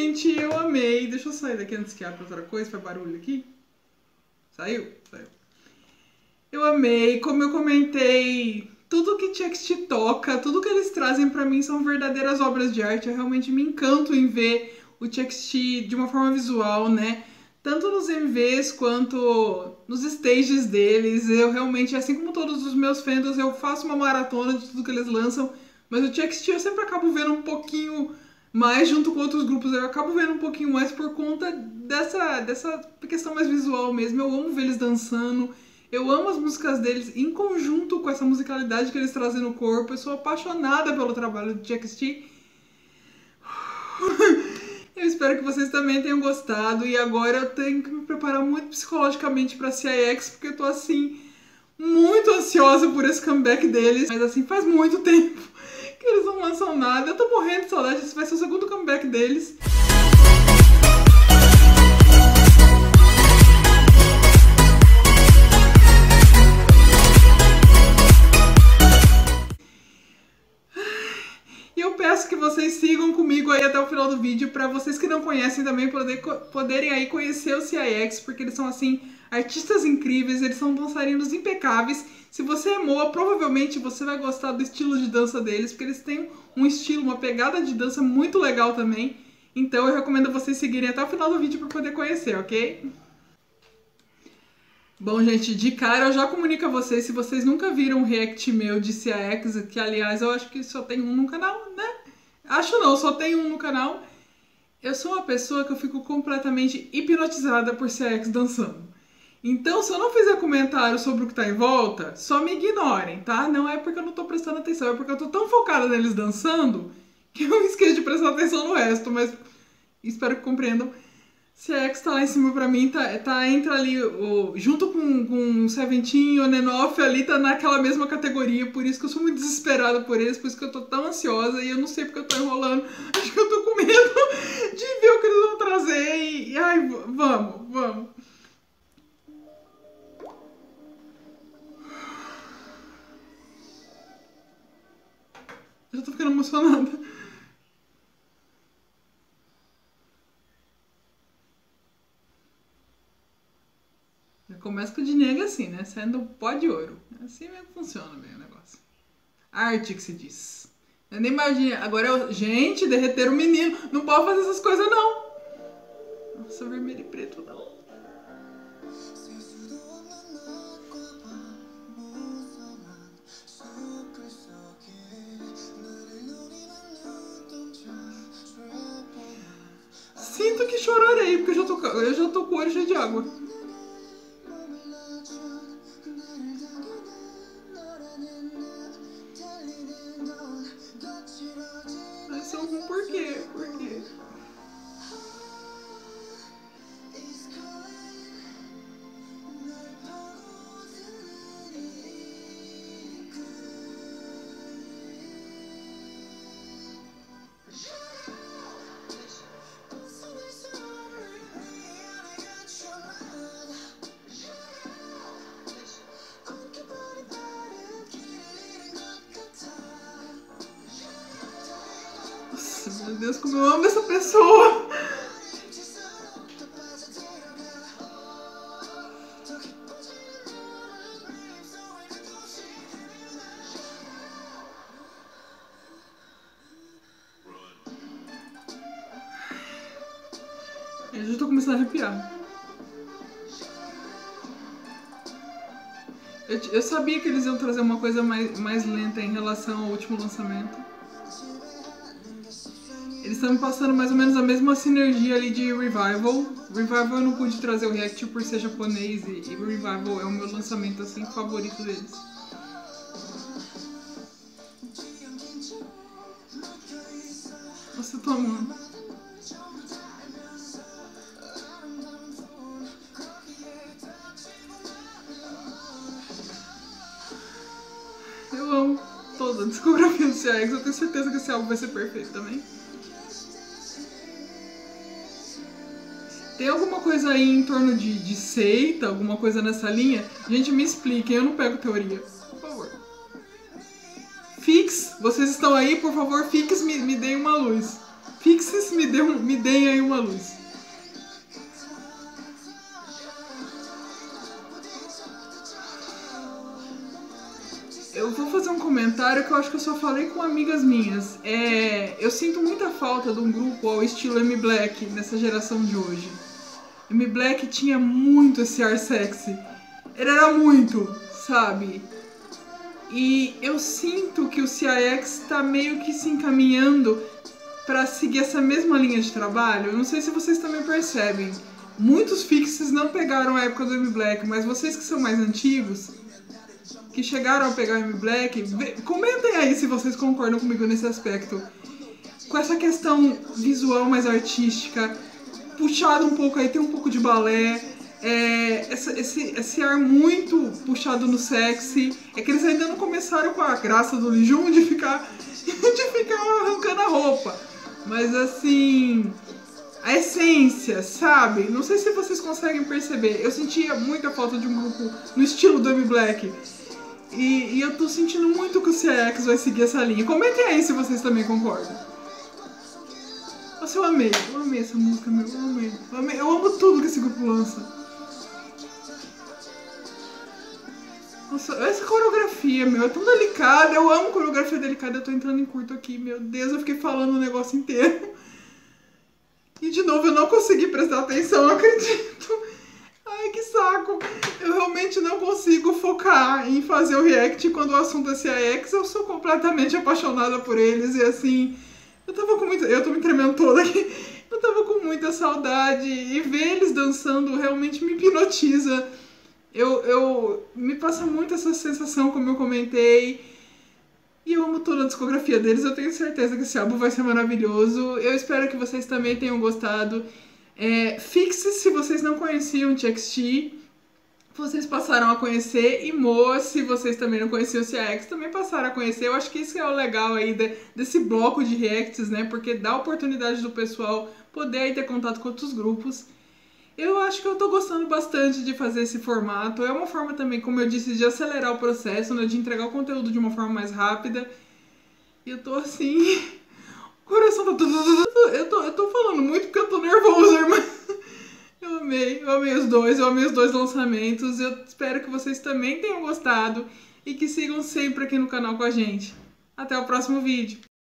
gente, eu amei. Deixa eu sair daqui antes que abra outra coisa, faz barulho aqui. Saiu? Saiu. Eu amei, como eu comentei, tudo que TXT toca, tudo que eles trazem pra mim são verdadeiras obras de arte. Eu realmente me encanto em ver o TXT de uma forma visual, né? Tanto nos MVs quanto nos stages deles. Eu realmente, assim como todos os meus fandoms, eu faço uma maratona de tudo que eles lançam. Mas o TXT eu sempre acabo vendo um pouquinho mais junto com outros grupos. Eu acabo vendo um pouquinho mais por conta dessa questão mais visual mesmo. Eu amo ver eles dançando. Eu amo as músicas deles em conjunto com essa musicalidade que eles trazem no corpo. Eu sou apaixonada pelo trabalho do TXT. Eu espero que vocês também tenham gostado. E agora eu tenho que me preparar muito psicologicamente pra CIX, porque eu tô assim, muito ansiosa por esse comeback deles. Mas assim, faz muito tempo que eles não lançam nada. Eu tô morrendo de saudade. Esse vai ser o segundo comeback deles. Que vocês sigam comigo aí até o final do vídeo, para vocês que não conhecem também poderem aí conhecer o CIX, porque eles são assim, artistas incríveis, eles são dançarinos impecáveis. Se você é moa, provavelmente você vai gostar do estilo de dança deles, porque eles têm um estilo, uma pegada de dança muito legal também. Então eu recomendo vocês seguirem até o final do vídeo para poder conhecer, ok? Bom, gente, de cara eu já comunico a vocês, se vocês nunca viram um react meu de CIX, que aliás eu acho que só tem um no canal, né? Acho não, só tem um no canal. Eu sou uma pessoa que eu fico completamente hipnotizada por CIX dançando. Então, se eu não fizer comentário sobre o que tá em volta, só me ignorem, tá? Não é porque eu não tô prestando atenção, é porque eu tô tão focada neles dançando que eu esqueço de prestar atenção no resto, mas espero que compreendam. CIX tá lá em cima pra mim, entra ali, junto com o Seventeen, o Nenoff ali, tá naquela mesma categoria, por isso que eu sou muito desesperada por eles, por isso que eu tô tão ansiosa e eu não sei porque eu tô enrolando, acho que eu tô com medo de ver o que eles vão trazer e ai, vamos. Eu já tô ficando emocionada. Começa com o dinheiro assim, né? Saindo pó de ouro. Assim mesmo funciona bem o negócio. Arte que se diz. Eu nem imagino. Agora, gente, derreter o menino. Não pode fazer essas coisas, não. Nossa, vermelho e preto, não. Sinto que chorarei, porque eu já tô com o olho cheio de água. Mas por quê? Por quê? Meu Deus, como eu amo essa pessoa! Eu já tô começando a arrepiar. Eu sabia que eles iam trazer uma coisa mais lenta em relação ao último lançamento. Eles estão me passando mais ou menos a mesma sinergia ali de Revival. Revival eu não pude trazer o react por ser japonês e Revival é o meu lançamento assim favorito deles. Nossa, eu tô amando. Eu amo toda a discografia do CIX, eu tenho certeza que esse álbum vai ser perfeito também. Tem alguma coisa aí em torno de seita, alguma coisa nessa linha? Gente, me expliquem, eu não pego teoria. Por favor. Fix, vocês estão aí? Por favor, Fix, me deem uma luz. Pixies, me deem aí uma luz. Eu vou fazer um comentário que eu acho que eu só falei com amigas minhas. Eu sinto muita falta de um grupo ao estilo M Black nessa geração de hoje. M Black tinha muito esse ar sexy. Ele era muito, sabe? E eu sinto que o CIX tá meio que se encaminhando pra seguir essa mesma linha de trabalho. Eu não sei se vocês também percebem. Muitos fixes não pegaram a época do M Black, mas vocês que são mais antigos, que chegaram a pegar o M Black, comentem aí se vocês concordam comigo nesse aspecto. Com essa questão visual mais artística, puxado um pouco aí, tem um pouco de balé, esse ar muito puxado no sexy. É que eles ainda não começaram com a graça do Lee Jun de ficar arrancando a roupa. Mas assim, a essência, sabe? Não sei se vocês conseguem perceber. Eu sentia muita falta de um grupo no estilo do M Black. E eu tô sentindo muito que o CX vai seguir essa linha. Comentem aí se vocês também concordam. Nossa, eu amei essa música, meu. Eu amo tudo que esse grupo lança. Nossa, essa coreografia, meu, é tão delicada. Eu amo coreografia delicada. Eu tô entrando em curto aqui, meu Deus, eu fiquei falando o negócio inteiro. E de novo, eu não consegui prestar atenção, não acredito. Ai, que saco. Eu realmente não consigo focar em fazer o react quando o assunto é CIX. Eu sou completamente apaixonada por eles e assim... Eu tô me tremendo toda aqui. Eu tava com muita saudade e ver eles dançando realmente me hipnotiza. Me passa muito essa sensação, como eu comentei. E eu amo toda a discografia deles. Eu tenho certeza que esse álbum vai ser maravilhoso. Eu espero que vocês também tenham gostado. Fixe se vocês não conheciam TXT, vocês passaram a conhecer, e Moa, se vocês também não conheciam o CIX, também passaram a conhecer. Eu acho que isso é o legal aí desse bloco de reacts, né? Porque dá a oportunidade do pessoal poder aí ter contato com outros grupos. Eu acho que eu tô gostando bastante de fazer esse formato. É uma forma também, como eu disse, de acelerar o processo, né? De entregar o conteúdo de uma forma mais rápida. E eu tô assim... O coração tá... Eu tô falando muito porque eu tô nervoso, irmã. Eu amei os dois lançamentos. Eu espero que vocês também tenham gostado e que sigam sempre aqui no canal com a gente. Até o próximo vídeo.